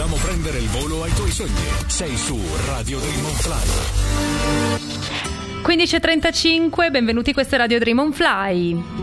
Facciamo prendere il volo ai tuoi sogni. Sei su Radio Dream on Fly. 15:35, benvenuti, questo è Radio Dream on Fly.